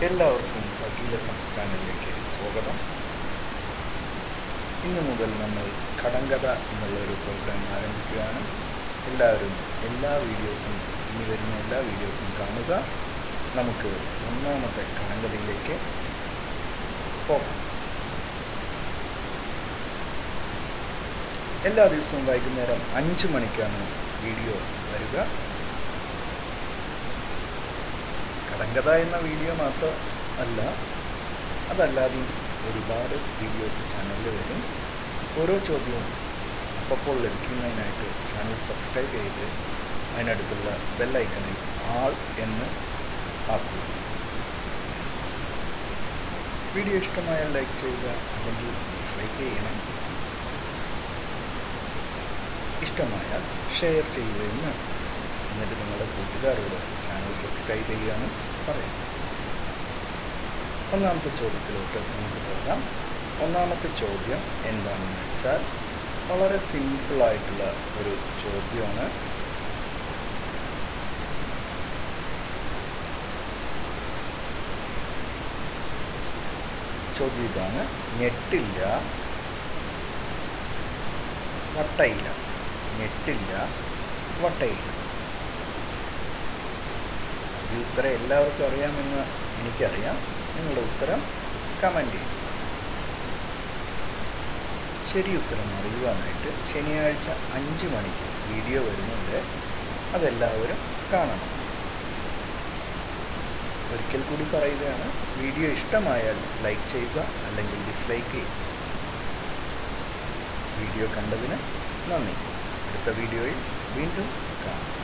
എല്ലാവർക്കും അഖിലസംസ് ചാനലിലേക്ക് സ്വാഗതം. ഇന്നു മുതൽ നമ്മൾ കടങ്കഥ എന്നുള്ളൊരു പ്രോഗ്രാം ആരംഭിക്കുകയാണ്. എല്ലാവരും ഇനി വരുന്ന എല്ലാ വീഡിയോസും കാണുക. നമുക്ക് ഒന്നാമത്തെ കടങ്കഥയിലേക്ക് പോകാം. എല്ലാ ദിവസവും വൈകുന്നേരം 5 മണിക്കാണ് വീഡിയോ വരിക. കടങ്കഥ എന്ന വീഡിയോ മാത്രമല്ല, അതല്ലാതെയും ഒരുപാട് വീഡിയോസ് ചാനലിൽ വരും. ഓരോ ചോദ്യവും അപ്പോൾ ലഭിക്കുന്നതിനായിട്ട് ചാനൽ സബ്സ്ക്രൈബ് ചെയ്ത് അതിനടുത്തുള്ള ബെല്ലൈക്കണിൽ ആൾ എന്ന് ആക്കുക. വീഡിയോ ഇഷ്ടമായാൽ ലൈക്ക് ചെയ്യുക, അല്ലെങ്കിൽ ഡിസ്ലൈക്ക് ചെയ്യണം. ഇഷ്ടമായാൽ ഷെയർ ചെയ്യുകയും വേണം. എന്നിട്ട് നിങ്ങളുടെ കൂട്ടുകാരോട് ചാനൽ സബ്സ്ക്രൈബ് ചെയ്യാനും പറയാം. ഒന്നാമത്തെ ചോദ്യത്തിലോട്ട് നമുക്ക് പോകാം. ഒന്നാമത്തെ ചോദ്യം എന്താണെന്ന് വെച്ചാൽ വളരെ സിമ്പിളായിട്ടുള്ള ഒരു ചോദ്യമാണ്. ചോദ്യം ഇതാണ്: ഞെട്ടില്ല വട്ടയില. ഞെട്ടില്ല വട്ടയില. ഈ ഉത്തരം എല്ലാവർക്കും അറിയാമെന്ന് എനിക്കറിയാം. നിങ്ങളുടെ ഉത്തരം കമൻറ്റ് ചെയ്യും. ശരി ഉത്തരം അറിയുവാനായിട്ട് ശനിയാഴ്ച 5 മണിക്ക് വീഡിയോ വരുന്നുണ്ട്. അതെല്ലാവരും കാണണം. ഒരിക്കൽ കൂടി പറയുകയാണ്, വീഡിയോ ഇഷ്ടമായാൽ ലൈക്ക് ചെയ്യുക, അല്ലെങ്കിൽ ഡിസ്ലൈക്ക് ചെയ്യുക. വീഡിയോ കണ്ടതിന് നന്ദി. അടുത്ത വീഡിയോയിൽ വീണ്ടും കാണാം.